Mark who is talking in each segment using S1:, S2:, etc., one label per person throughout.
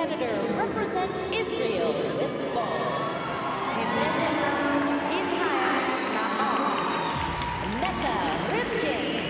S1: competitor represents Israel with the ball.
S2: Representando Israel na bola.
S1: Neta Rivkin.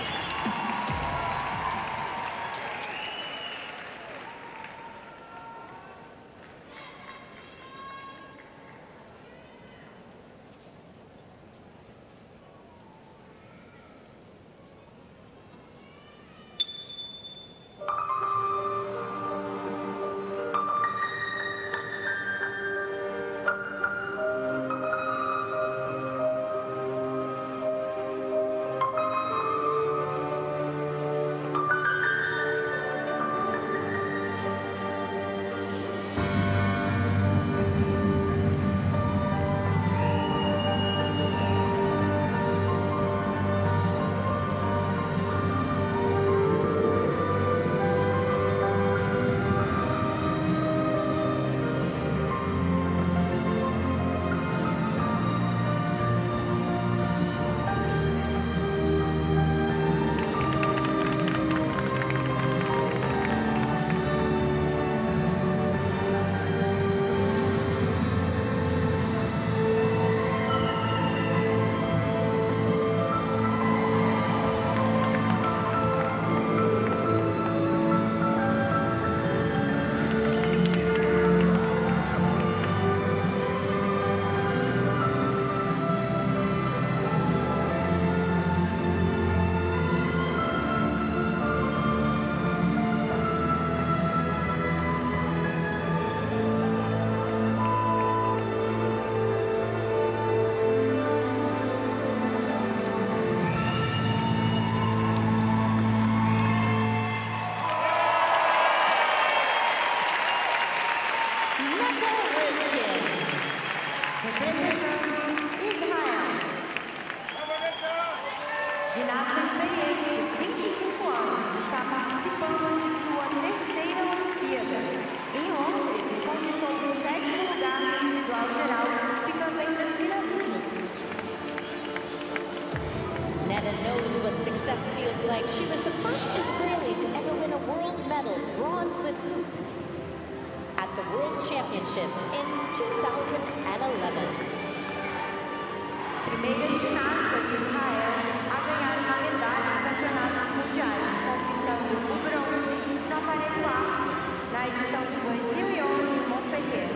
S2: Ginasta experiente, 25 anos, está participando de sua terceira Olimpíada. Em Londres, conquistou o 7º lugar no individual geral, ficando entre as finalistas.
S1: Neta knows what success feels like. She was the first Israeli to ever win a world medal, bronze with hoop, at the World Championships in 2011.
S2: Primeira ginasta de Israel a ganhar uma medalha em campeonatos mundiais, conquistando o bronze no aparelho arco na edição de 2011 em Montpellier.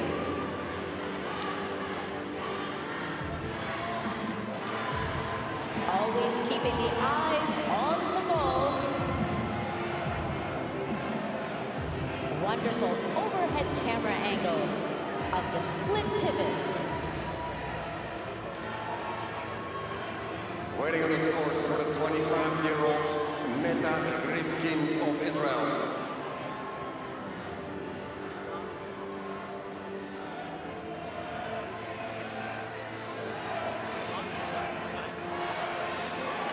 S1: Always keeping the eyes on the ball. Wonderful overhead camera angle of the split pivot.
S3: Waiting on the scores for the 25-year-olds, Neta